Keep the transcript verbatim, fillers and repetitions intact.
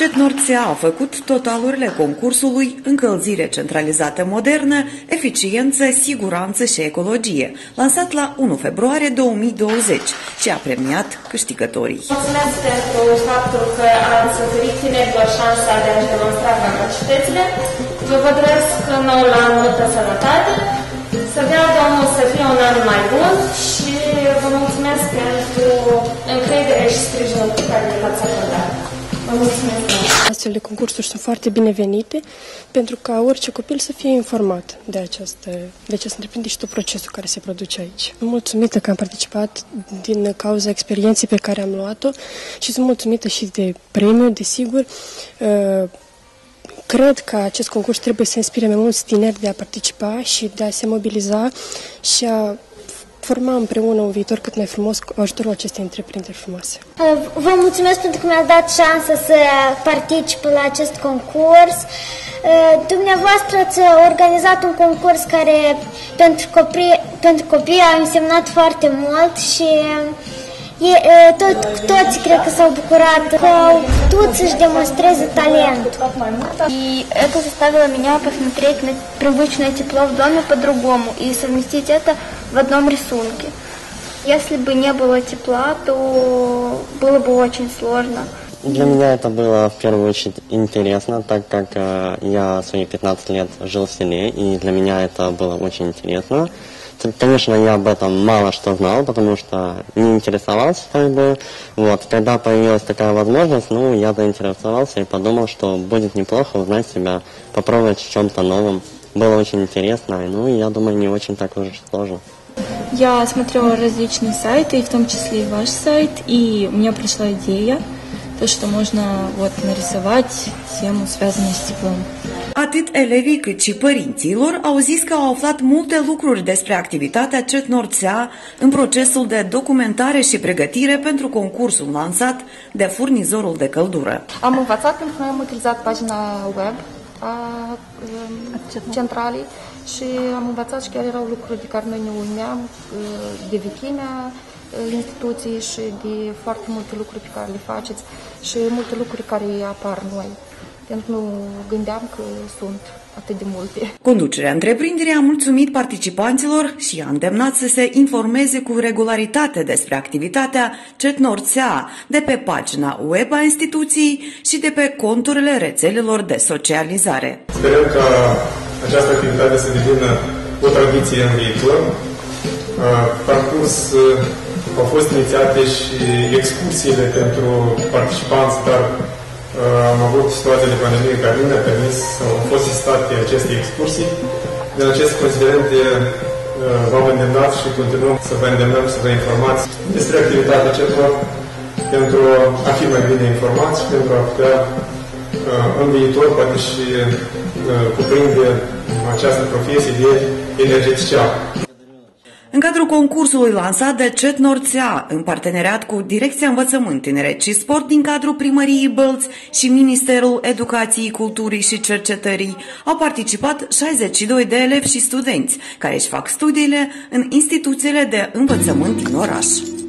CetNord-S E A a făcut totalurile concursului încălzire centralizată modernă, eficiență, siguranță și ecologie, lansat la unu februarie două mii douăzeci și a premiat câștigătorii. Mulțumesc pentru faptul că ați oferit tinerilor șansa de a-și demonstra capacitățile. Vă vă doresc noul an multă sănătate, să avea Domnul să fie un an mai bun și vă mulțumesc pentru încredere și sprijinul pe care l-ați acordat. Astfel de concursuri sunt foarte binevenite pentru ca orice copil să fie informat de această, de această întreprindere și tot procesul care se produce aici. Sunt mulțumită că am participat din cauza experienței pe care am luat-o și sunt mulțumită și de premiu, desigur. Cred că acest concurs trebuie să inspire mai mulți tineri de a participa și de a se mobiliza și a forma împreună un viitor cât mai frumos cu ajutorul acestei întreprinderi frumoase. Vă mulțumesc pentru că mi-ați dat șansa să particip la acest concurs. Dumneavoastră ați organizat un concurs care pentru copii, pentru copii a însemnat foarte mult și e, tot, toți cred că s-au bucurat că au putut să-și demonstreze talentul. И это заставило меня посмотреть на привычное тепло в доме по-другому и совместить это в одном рисунке. Если бы не было тепла, то было бы очень сложно. Для меня это было в первую очередь интересно, так как э, я свои пятнадцать лет жил в селе, и для меня это было очень интересно. Конечно, я об этом мало что знал, потому что не интересовался, как бы. Вот, когда появилась такая возможность, ну, я заинтересовался и подумал, что будет неплохо узнать себя, попробовать в чем-то новом. Было очень интересно, ну, и я думаю, не очень так уж сложно. Я смотрела различные сайты, и в том числе и ваш сайт, и у меня пришла идея, то, что можно вот нарисовать тему, связанную с теплом. Atât elevii cât și părinții lor au zis că au aflat multe lucruri despre activitatea CetNord-S E A în procesul de documentare și pregătire pentru concursul lansat de furnizorul de căldură. Am învățat pentru că noi am utilizat pagina web a centralei și am învățat și chiar erau lucruri de care noi ne uimeam, de vechimea instituției și de foarte multe lucruri pe care le faceți și multe lucruri care apar noi. Pentru că nu gândeam că sunt atât de multe. Conducerea întreprinderii a mulțumit participanților și a îndemnat să se informeze cu regularitate despre activitatea CetNord-S E A de pe pagina web a instituției și de pe conturile rețelelor de socializare. Sperăm ca această activitate să devină o tradiție în viitor. Parcurs au fost inițiate și excursiile pentru participanți, dar am avut situația de pandemie care nu ne-a permis să au fost sistate aceste excursii. Din acest considerent v-am îndemnat și continuăm să vă îndemnăm să vă informați despre activitatea CetNord pentru a fi mai bine informați și pentru a putea în viitor poate și cuprinde această profesie de energetician. În cadrul concursului lansat de CetNord-S E A, în parteneriat cu Direcția Învățământ, Tineret și Sport din cadrul Primăriei Bălți și Ministerul Educației, Culturii și Cercetării, au participat șaizeci și doi de elevi și studenți care își fac studiile în instituțiile de învățământ din oraș.